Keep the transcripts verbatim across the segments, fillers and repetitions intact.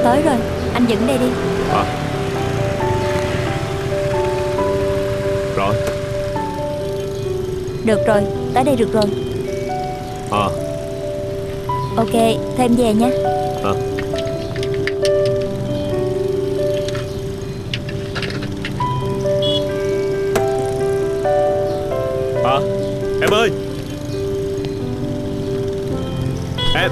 Tới rồi, anh dẫn đây đi. À. Rồi. Được rồi, tới đây được rồi. À. Ok, thêm về nha. À. À, em ơi. Em.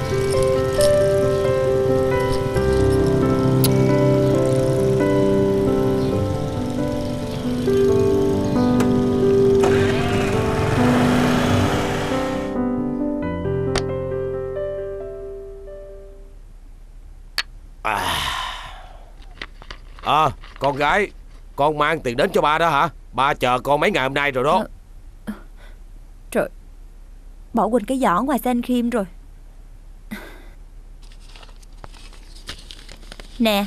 À, con gái, con mang tiền đến cho ba đó hả? Ba chờ con mấy ngày hôm nay rồi đó. À, trời, bỏ quên cái giỏ ngoài xe anh Khiêm rồi. Nè,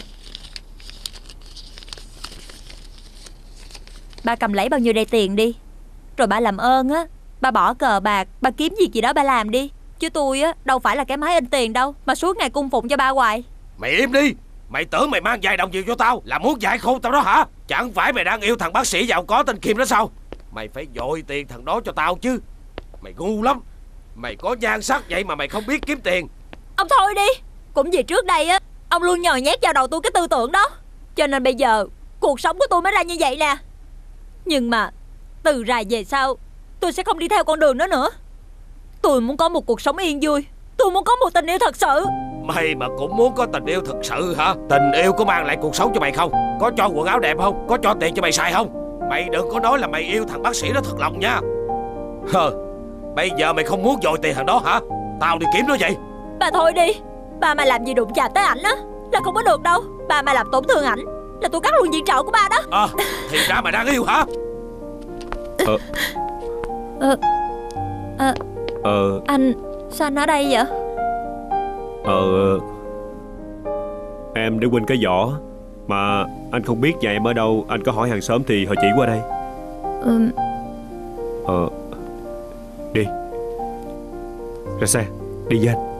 ba cầm lấy bao nhiêu đây tiền đi. Rồi ba làm ơn á, ba bỏ cờ bạc, ba kiếm việc gì đó ba làm đi. Chứ tôi á, đâu phải là cái máy in tiền đâu mà suốt ngày cung phụng cho ba hoài. Mày im đi. Mày tưởng mày mang vài đồng gì cho tao là muốn dạy khôn tao đó hả? Chẳng phải mày đang yêu thằng bác sĩ giàu có tên Kim đó sao? Mày phải dội tiền thằng đó cho tao chứ. Mày ngu lắm. Mày có nhan sắc vậy mà mày không biết kiếm tiền. Ông thôi đi. Cũng vì trước đây á, ông luôn nhồi nhét vào đầu tôi cái tư tưởng đó, cho nên bây giờ cuộc sống của tôi mới ra như vậy nè. Nhưng mà từ rày về sau, tôi sẽ không đi theo con đường đó nữa. Tôi muốn có một cuộc sống yên vui. Tôi muốn có một tình yêu thật sự. Mày mà cũng muốn có tình yêu thật sự hả? Tình yêu có mang lại cuộc sống cho mày không? Có cho quần áo đẹp không? Có cho tiền cho mày xài không? Mày đừng có nói là mày yêu thằng bác sĩ đó thật lòng nha. Hờ, bây giờ mày không muốn dội tiền thằng đó hả? Tao đi kiếm nó vậy. Bà thôi đi. Bà mà làm gì đụng chạm tới ảnh á là không có được đâu. Bà mà làm tổn thương ảnh là tôi cắt luôn viện trợ của ba đó. Ờ, à, thì ra mày đang yêu hả? Ờ Ờ Ờ Ờ Anh, sao anh ở đây vậy? Ờ Em để quên cái giỏ. Mà anh không biết nhà em ở đâu. Anh có hỏi hàng xóm thì họ chỉ qua đây. Ừ. Ờ Đi. Ra xe. Đi với anh.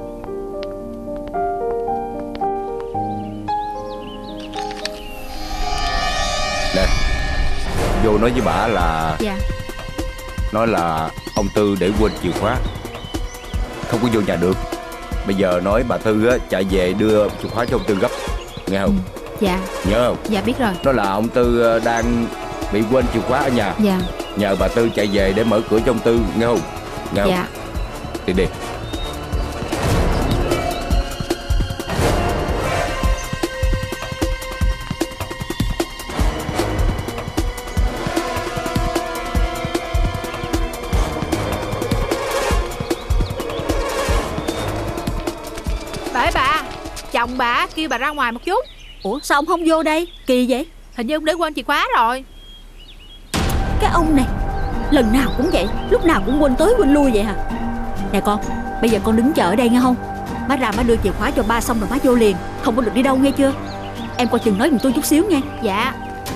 Nè, vô nói với bà là... Dạ. Nói là ông Tư để quên chìa khóa, không có vô nhà được. Bây giờ nói bà Tư á, chạy về đưa chìa khóa cho ông Tư gấp. Nghe không? Ừ. Dạ. Nhớ không? Dạ biết rồi. Nói là ông Tư đang bị quên chìa khóa ở nhà. Dạ. Nhờ bà Tư chạy về để mở cửa cho ông Tư. Nghe không? Nghe không? Dạ. Đi đi. Chồng bà kêu bà ra ngoài một chút. Ủa sao ông không vô đây? Kỳ vậy? Hình như ông để quên chìa khóa rồi. Cái ông này lần nào cũng vậy, lúc nào cũng quên tới quên lui vậy hả? Nè con, bây giờ con đứng chờ ở đây nghe không? Má ra má đưa chìa khóa cho ba xong rồi má vô liền. Không có được đi đâu nghe chưa? Em coi chừng nói giùm tôi chút xíu nghe. Dạ.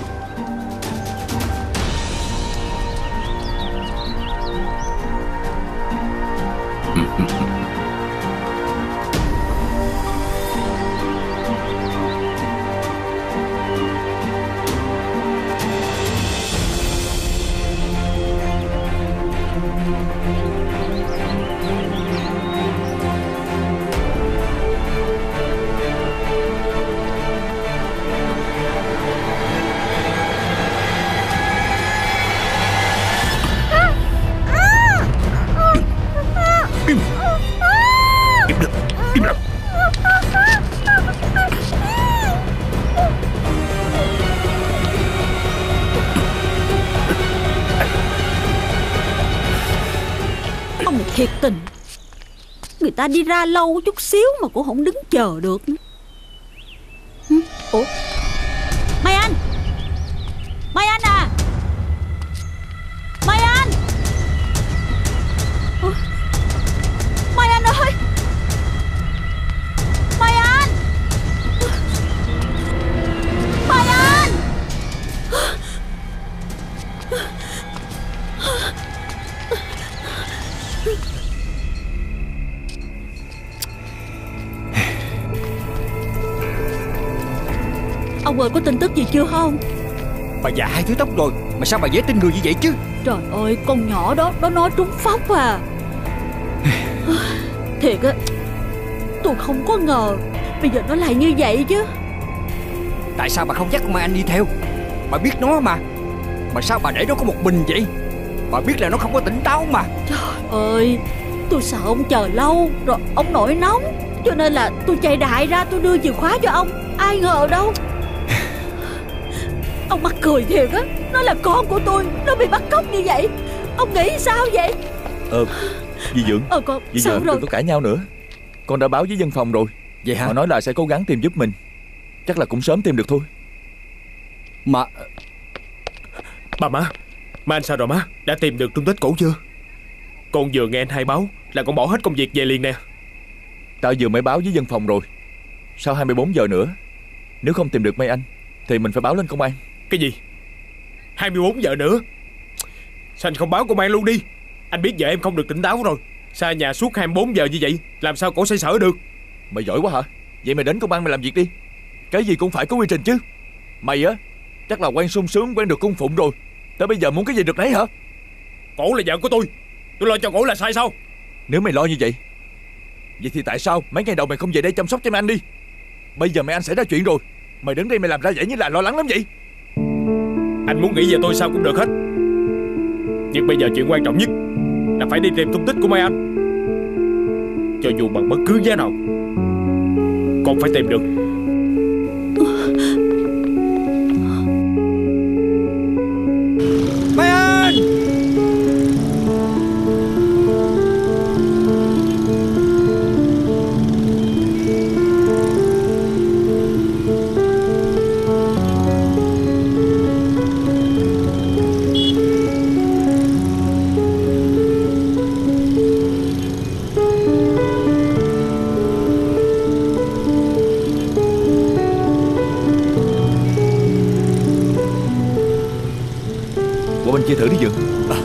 Thiệt tình, người ta đi ra lâu chút xíu mà cũng không đứng chờ được. Ủa, Mai Anh, Mai Anh à, Mai Anh, Mai Anh ơi, Mai Anh, Mai Anh. Ông ơi, có tin tức gì chưa không? Bà già hai thứ tóc rồi mà sao bà dễ tin người như vậy chứ? Trời ơi, con nhỏ đó nó nói trúng phóc à. Thiệt á, tôi không có ngờ bây giờ nó lại như vậy chứ. Tại sao bà không dắt Mai Anh đi theo? Bà biết nó mà. Mà sao bà để nó có một mình vậy? Bà biết là nó không có tỉnh táo mà. Trời ơi, tôi sợ ông chờ lâu rồi ông nổi nóng, cho nên là tôi chạy đại ra tôi đưa chìa khóa cho ông. Ai ngờ đâu. Ông mắc cười thiệt á. Nó là con của tôi, nó bị bắt cóc như vậy. Ông nghĩ sao vậy? Ờ, Di Dưỡng. Ờ con, Bây sao giờ rồi? đừng có cãi nhau nữa. Con đã báo với dân phòng rồi. Vậy hả? Họ nói là sẽ cố gắng tìm giúp mình. Chắc là cũng sớm tìm được thôi. Mà Bà má, má anh sao rồi má? Đã tìm được tung tích cổ chưa? Con vừa nghe anh hai báo là con bỏ hết công việc về liền nè. Tao vừa mới báo với dân phòng rồi. Sau hai mươi bốn giờ nữa, nếu không tìm được Mai Anh thì mình phải báo lên công an. Cái gì? hai mươi bốn giờ nữa? Sao anh không báo công an luôn đi? Anh biết vợ em không được tỉnh táo rồi. Xa nhà suốt hai mươi bốn giờ như vậy, làm sao cổ xoay sở được? Mày giỏi quá hả? Vậy mày đến công an mày làm việc đi. Cái gì cũng phải có quy trình chứ. Mày á, chắc là quen sung sướng, quen được cung phụng rồi. Tới bây giờ muốn cái gì được nấy hả? Cổ là vợ của tôi, tôi lo cho cổ là sai sao? Nếu mày lo như vậy, vậy thì tại sao mấy ngày đầu mày không về đây chăm sóc cho mẹ anh đi? Bây giờ mẹ anh xảy ra chuyện rồi, mày đứng đây mày làm ra vẻ như là lo lắng lắm vậy. Anh muốn nghĩ về tôi sao cũng được hết, nhưng bây giờ chuyện quan trọng nhất là phải đi tìm tung tích của Mai Anh. Cho dù bằng bất cứ giá nào, con phải tìm được. Mai Anh! Qua bên kia thử đi Dượng. À.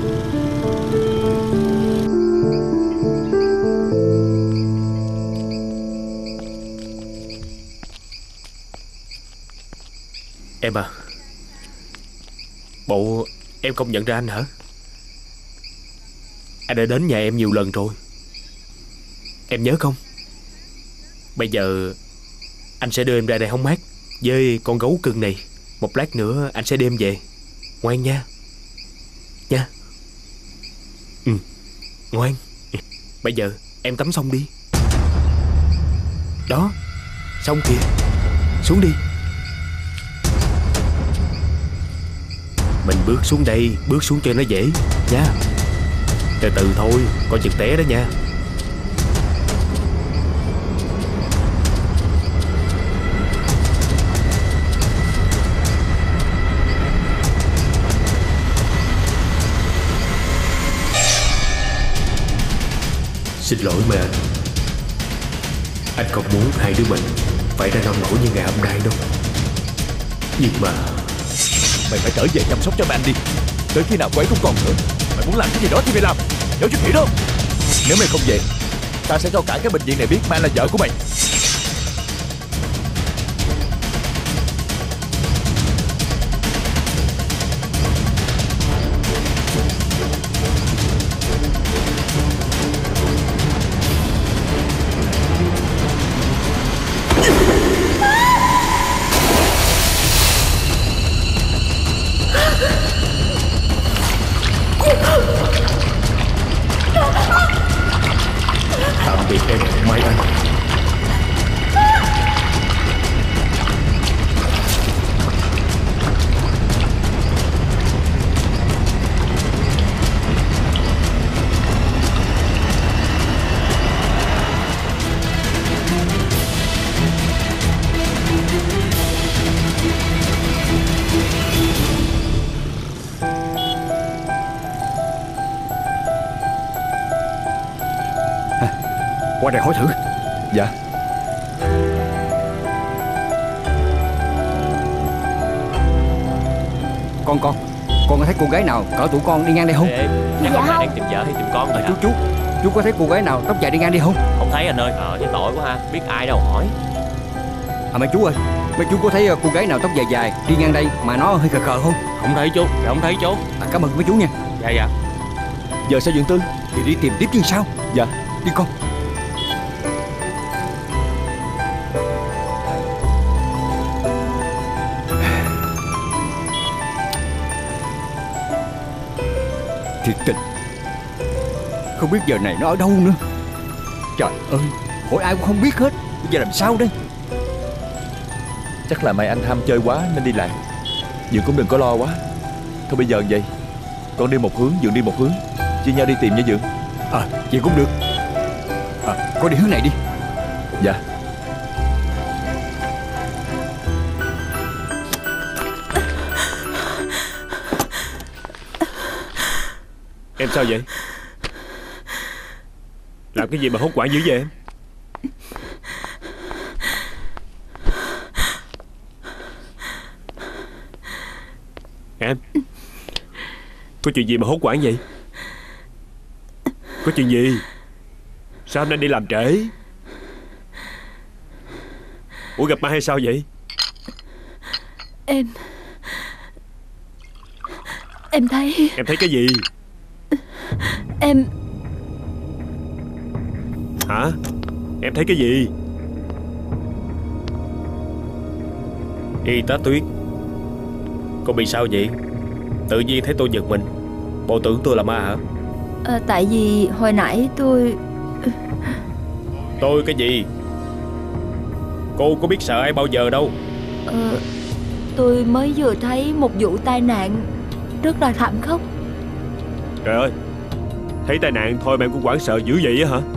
Em à, bộ em không nhận ra anh hả? Anh đã đến nhà em nhiều lần rồi, em nhớ không? Bây giờ anh sẽ đưa em ra đây hóng mát với con gấu cưng này. Một lát nữa anh sẽ đem về. Ngoan nha. Nha. Ừ, ngoan. Bây giờ em tắm xong đi. Đó, xong kìa. Xuống đi. Mình bước xuống đây, bước xuống cho nó dễ nha. Từ từ thôi, coi chừng té đó nha. Xin lỗi mẹ anh. Anh không muốn hai đứa mình phải ra nông nổi như ngày hôm nay đâu. Nhưng mà Mày phải trở về chăm sóc cho mẹ anh đi. Tới khi nào cô ấy không còn nữa, mày muốn làm cái gì đó thì mày làm. Nhớ chút kỹ đó. Nếu mày không về, ta sẽ cho cả cái bệnh viện này biết Mai là vợ của mày. tạm biệt em Mai Anh. Qua đây hỏi thử. Dạ. Con con Con có thấy cô gái nào cỡ tuổi con đi ngang đây không? Ê, ê, em Dạ không phải không. đang tìm vợ hay tìm con gì À, hả? chú chú Chú có thấy cô gái nào tóc dài đi ngang đây không? Không thấy anh ơi. Ờ, thấy tội quá ha. Biết ai đâu hỏi. À mấy chú ơi, mấy chú có thấy cô gái nào tóc dài dài đi ngang đây mà nó hơi khờ khờ không? Không thấy chú, không thấy chú. À, cảm ơn mấy chú nha. Dạ dạ. Giờ sao Dượng Tư? Thì đi tìm tiếp chứ sao? Dạ. Đi con. Thiệt tình, không biết giờ này nó ở đâu nữa. Trời ơi, hỏi ai cũng không biết hết. Bây giờ làm sao đây? Chắc là Mai Anh ham chơi quá nên đi lạc. Dượng cũng đừng có lo quá. Thôi bây giờ vậy, con đi một hướng, Dượng đi một hướng, chia nhau đi tìm nha Dượng. À, vậy cũng được. À, con đi hướng này đi. Dạ. Em sao vậy? Làm cái gì mà hốt hoảng dữ vậy em? Em, có chuyện gì mà hốt hoảng vậy? Có chuyện gì? Sao anh đi làm trễ? Ủa gặp Mai hay sao vậy? Em Em thấy Em thấy cái gì? Em Hả? Em thấy cái gì? Y tá Tuyết, con bị sao vậy? Tự nhiên thấy tôi giật mình. Bộ tưởng tôi là ma hả? à, Tại vì hồi nãy tôi Tôi cái gì? Cô có biết sợ ai bao giờ đâu. à, Tôi mới vừa thấy một vụ tai nạn rất là thảm khốc. Trời ơi, thấy tai nạn thôi mà em cũng hoảng sợ dữ vậy á hả?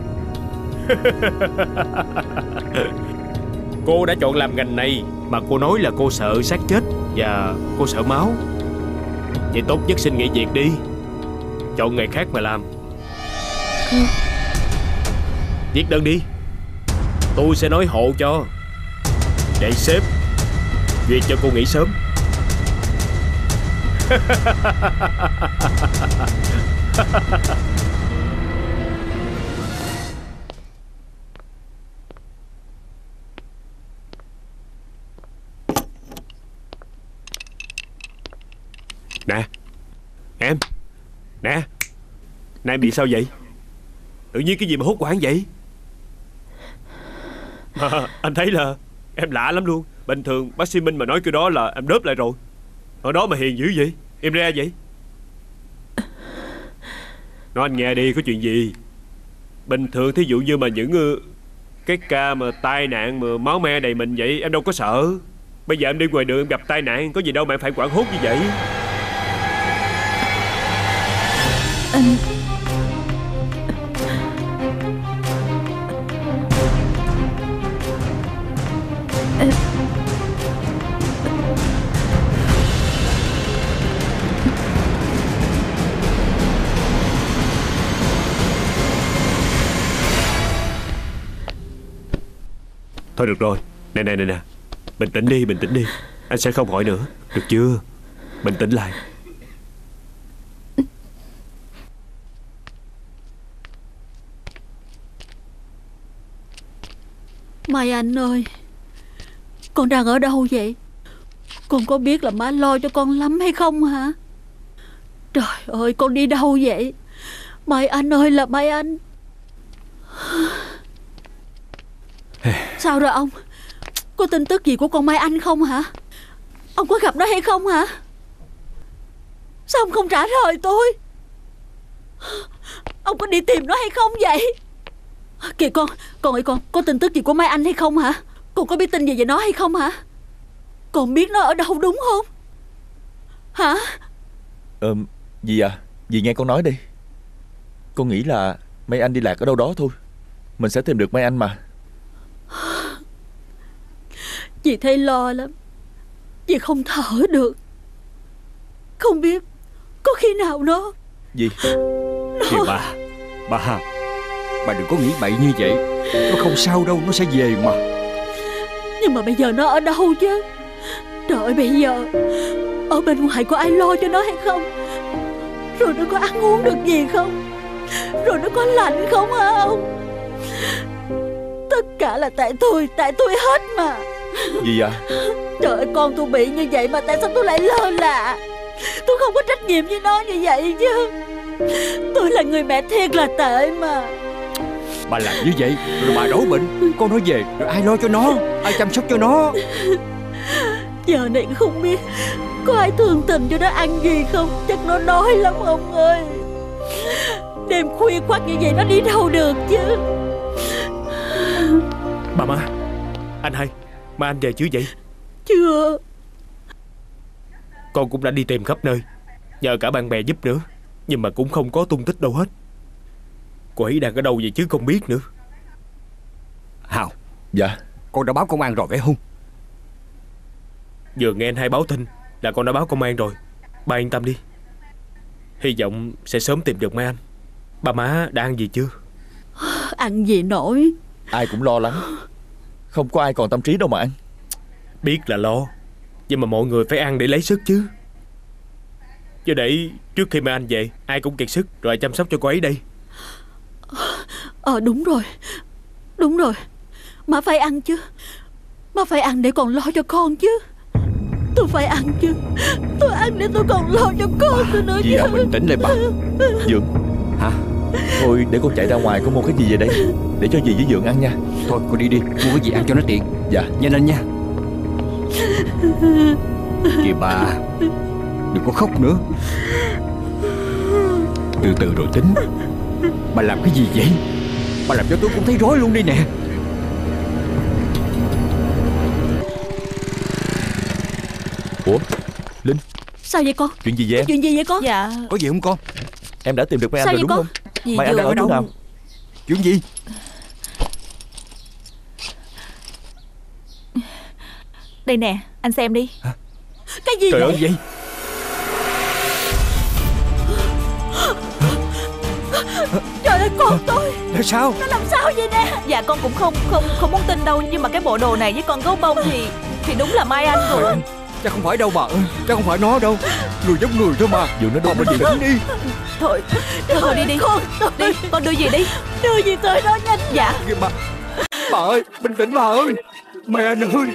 Cô đã chọn làm ngành này mà cô nói là cô sợ xác chết và cô sợ máu. Vậy tốt nhất xin nghỉ việc đi, chọn nghề khác mà làm. ừ. Viết đơn đi, tôi sẽ nói hộ cho, để sếp duyệt cho cô nghỉ sớm. Nè em, nè nè em bị sao vậy? Tự nhiên cái gì mà hốt hoảng vậy? À, anh thấy là em lạ lắm luôn. Bình thường bác sĩ Minh mà nói cái đó là em đớp lại rồi. Hồi đó mà hiền dữ vậy, em ra vậy. Nói anh nghe đi, có chuyện gì? Bình thường thí dụ như mà những cái ca mà tai nạn mà máu me đầy mình vậy em đâu có sợ. Bây giờ em đi ngoài đường em gặp tai nạn, có gì đâu mà em phải hoảng hốt như vậy. Anh Em... Thôi được rồi, nè nè nè nè, bình tĩnh đi, bình tĩnh đi. Anh sẽ không hỏi nữa, được chưa? Bình tĩnh lại. Mai Anh ơi, con đang ở đâu vậy? Con có biết là má lo cho con lắm hay không hả? Trời ơi, con đi đâu vậy? Mai Anh ơi là Mai Anh. Sao rồi ông? Có tin tức gì của con Mai Anh không hả? Ông có gặp nó hay không hả? Sao ông không trả lời tôi? Ông có đi tìm nó hay không vậy? Kìa con, con ơi con, có tin tức gì của Mai Anh hay không hả? Con có biết tin gì về nó hay không hả? Con biết nó ở đâu đúng không? Hả? Ờ, dì à, dì nghe con nói đi. Con nghĩ là Mai Anh đi lạc ở đâu đó thôi. Mình sẽ tìm được Mai Anh mà. Dì thấy lo lắm. Dì không thở được. Không biết có khi nào nó... Dì nó... Kìa bà, bà Bà đừng có nghĩ bậy như vậy. Nó không sao đâu, nó sẽ về mà. Nhưng mà bây giờ nó ở đâu chứ? Trời ơi, bây giờ ở bên ngoài có ai lo cho nó hay không? Rồi nó có ăn uống được gì không? Rồi nó có lạnh không hả ông? Tất cả là tại tôi, tại tôi hết mà. Gì vậy? Trời ơi, con tôi bị như vậy mà tại sao tôi lại lơ là? Tôi không có trách nhiệm với nó như vậy chứ. Tôi là người mẹ thiệt là tệ mà. Bà làm như vậy rồi bà đổ bệnh, con nó về rồi ai lo cho nó, ai chăm sóc cho nó? Giờ này không biết có ai thương tình cho nó ăn gì không. Chắc nó đói lắm ông ơi. Đêm khuya khoắt như vậy nó đi đâu được chứ. Bà má, anh hai, má anh về chứ vậy? Chưa. Con cũng đã đi tìm khắp nơi, nhờ cả bạn bè giúp nữa, nhưng mà cũng không có tung tích đâu hết. Cô ấy đang ở đâu vậy chứ không biết nữa. Hào. Dạ. Con đã báo công an rồi phải không? Vừa nghe anh hai báo tin là con đã báo công an rồi. Ba yên tâm đi, hy vọng sẽ sớm tìm được mấy anh. Ba má đã ăn gì chưa? Ăn gì nổi. Ai cũng lo lắng, không có ai còn tâm trí đâu mà ăn. Biết là lo, nhưng mà mọi người phải ăn để lấy sức chứ. Chứ để trước khi mấy anh về ai cũng kiệt sức, rồi ai chăm sóc cho cô ấy đây? Ờ đúng rồi. Đúng rồi. Má phải ăn chứ. Má phải ăn để còn lo cho con chứ. Tôi phải ăn chứ. Tôi ăn để tôi còn lo cho con tôi nữa chứ. Dì à, bình tĩnh lại bà. Dượng. Hả? Thôi để con chạy ra ngoài, con mua cái gì về đây để cho dì với Dượng ăn nha. Thôi con đi đi, mua cái gì ăn cho nó tiện. Dạ. Nhanh lên nha. Kìa bà, đừng có khóc nữa. Từ từ rồi tính. Bà làm cái gì vậy? Bà làm cho tôi cũng thấy rối luôn đi nè. Ủa Linh, sao vậy con? chuyện gì vậy em? Chuyện gì vậy con? Dạ. Có gì không con? Em đã tìm được mấy anh Sao rồi vậy đúng con? không? Dì Mấy anh đang vừa ở chỗ nào? Chuyện gì? Đây nè, anh xem đi. Cái gì Trời vậy? ơi vậy? Trời ơi con tôi. Là sao? Nó làm sao vậy nè? Dạ con cũng không không không muốn tin đâu, nhưng mà cái bộ đồ này với con gấu bông thì thì đúng là Mai Anh rồi. Anh, chắc không phải đâu bà ơi. Chắc không phải nó đâu. Người giống người thôi mà. Dượng nó Bà đúng bình tĩnh đi. Thôi, thôi, thôi đi đi. Con tôi. Đi, con đưa gì đi. Đưa gì tới đó nhanh. Dạ. Kìa bà. Bà ơi, bình tĩnh bà ơi. Mẹ anh ơi.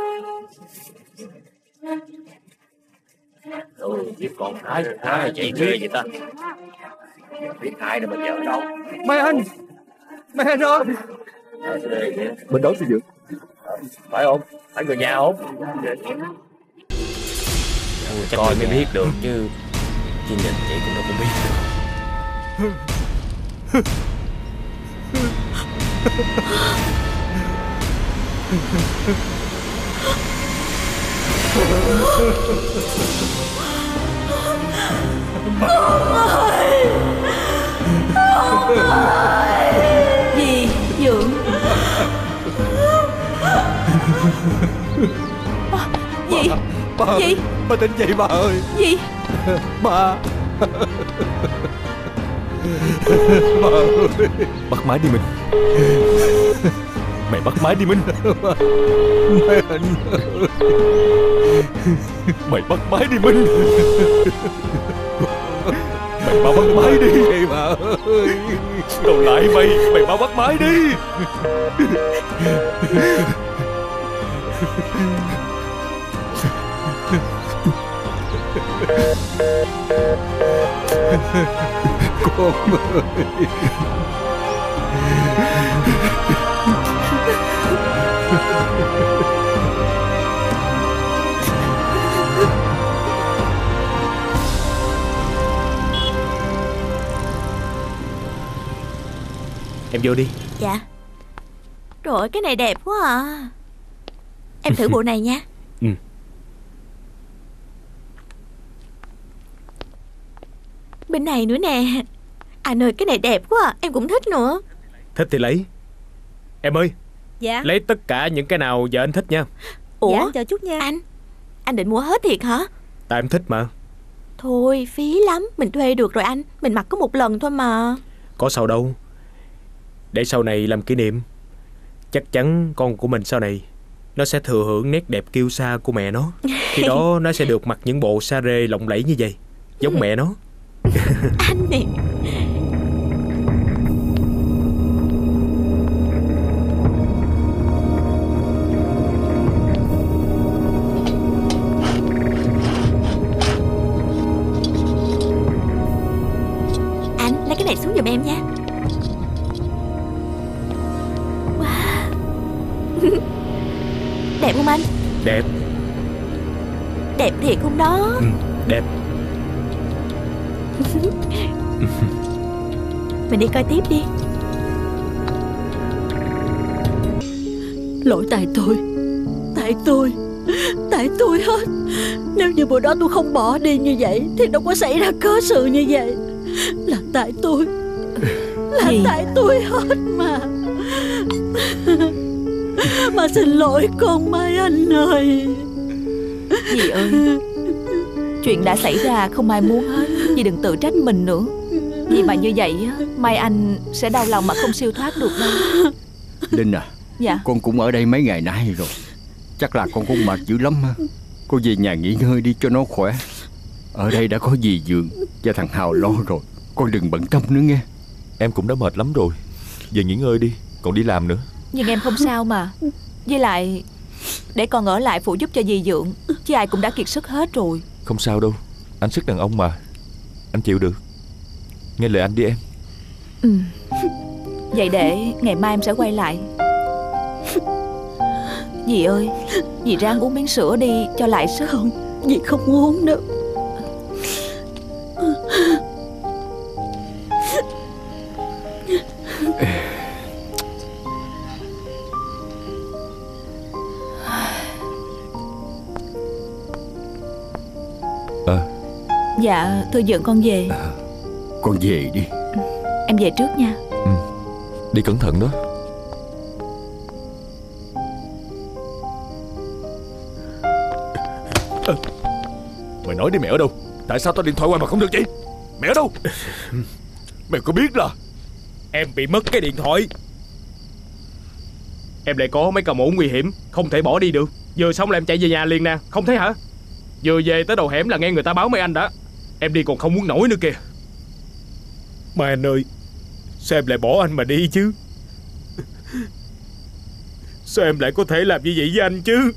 Ừ, biết con ai, ai chị ghê vậy ta? Biết ai đâu mà vợ đâu. Mẹ anh. Mẹ anh ơi. Bên đó thì Dượng. Phải không? Phải người nhà không? Chắc coi mới biết được chứ. Chứ nhìn vậy cũng đâu có biết được. Dì, Dượng. Dì, Bà, dì, bà tỉnh dậy bà ơi. dì. Bà. Bà ơi. Bắt máy đi Minh. Mày bắt máy đi Minh. Mẹ anh ơi. Mày bắt máy đi Minh. Mày mau bắt máy đi. Vậy bà ơi. Đâu lại mày. Mày mau bắt máy đi. Con ơi. Em vô đi. Dạ. Trời ơi, cái này đẹp quá à. Em thử bộ này nha. Ừ. Bên này nữa nè. Anh ơi, cái này đẹp quá à. Em cũng thích nữa. Thích thì lấy. Em ơi, Dạ. lấy tất cả những cái nào vợ anh thích nha. Ủa, Dạ, chờ chút nha. anh Anh định mua hết thiệt hả? Tại em thích mà. Thôi, phí lắm. Mình thuê được rồi anh. Mình mặc có một lần thôi mà. Có sao đâu. Để sau này làm kỷ niệm. Chắc chắn con của mình sau này nó sẽ thừa hưởng nét đẹp kiêu sa của mẹ nó. Khi đó nó sẽ được mặc những bộ sa rê lộng lẫy như vậy, giống mẹ nó. Anh nè. Đẹp không anh? Đẹp. Đẹp thiệt không đó? Ừ, đẹp. Mình đi coi tiếp đi. Lỗi tại tôi. Tại tôi. Tại tôi hết. Nếu như bữa đó tôi không bỏ đi như vậy thì đâu có xảy ra cớ sự như vậy. Là tại tôi. Là Gì? tại tôi hết mà. Mà xin lỗi con Mai Anh ơi. Dì ơi, chuyện đã xảy ra không ai muốn hết. Dì đừng tự trách mình nữa. Vì mà như vậy á, Mai Anh sẽ đau lòng mà không siêu thoát được đâu. Linh à. Dạ. Con cũng ở đây mấy ngày nay rồi. Chắc là con cũng mệt dữ lắm ha. Cô về nhà nghỉ ngơi đi cho nó khỏe. Ở đây đã có dì Dượng và thằng Hào lo rồi. Con đừng bận tâm nữa nghe. Em cũng đã mệt lắm rồi. Về nghỉ ngơi đi, còn đi làm nữa. Nhưng em không sao mà. Với lại để con ở lại phụ giúp cho dì Dượng, chứ ai cũng đã kiệt sức hết rồi. Không sao đâu, anh sức đàn ông mà. Anh chịu được. Nghe lời anh đi em. Ừ. Vậy để ngày mai em sẽ quay lại. Dì ơi, dì ráng uống miếng sữa đi cho lại sức. Không, dì không uống đâu. À. Dạ, thưa Dượng con về. À, con về đi. Em về trước nha. Ừ. Đi cẩn thận đó. À, mày nói đi, mẹ ở đâu? Tại sao tao điện thoại qua mà không được vậy? Mẹ ở đâu? Mày có biết là em bị mất cái điện thoại. Em lại có mấy ca mổ nguy hiểm, không thể bỏ đi được. Vừa xong là em chạy về nhà liền nè, không thấy hả? Vừa về tới đầu hẻm là nghe người ta báo mấy anh đã. Em đi còn không muốn nổi nữa kìa. Mà anh ơi, sao em lại bỏ anh mà đi chứ? Sao em lại có thể làm như vậy với anh chứ?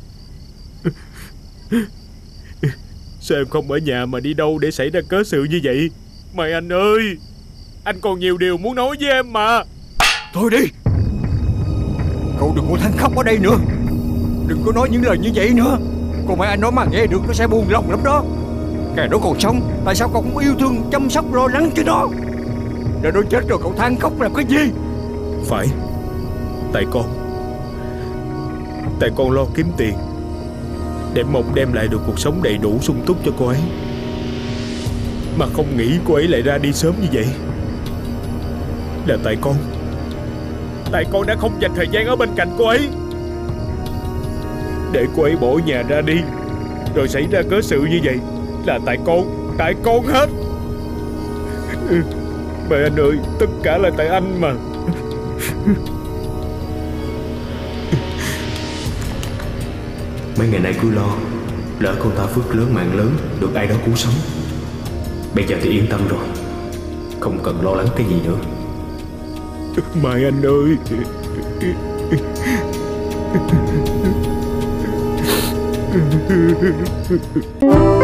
Sao em không ở nhà mà đi đâu để xảy ra cớ sự như vậy? Mai Anh ơi, anh còn nhiều điều muốn nói với em mà. Thôi đi. Cậu đừng có than khóc ở đây nữa. Đừng có nói những lời như vậy nữa. Còn Mai Anh nói mà nghe được nó sẽ buồn lòng lắm đó. Kẻ đó còn sống, tại sao cậu không yêu thương, chăm sóc, lo lắng cho nó? Để nó chết rồi cậu than khóc làm cái gì? Phải. Tại con Tại con lo kiếm tiền để mong đem lại được cuộc sống đầy đủ sung túc cho cô ấy, mà không nghĩ cô ấy lại ra đi sớm như vậy. Là tại con Tại con đã không dành thời gian ở bên cạnh cô ấy, để cô ấy bỏ nhà ra đi rồi xảy ra cớ sự như vậy. Là tại con Tại con hết. Mà anh ơi, tất cả là tại anh mà. Mấy ngày nay cứ lo lỡ con ta phước lớn mạng lớn được ai đó cứu sống. Bây giờ thì yên tâm rồi, không cần lo lắng cái gì nữa. Mai Anh ơi.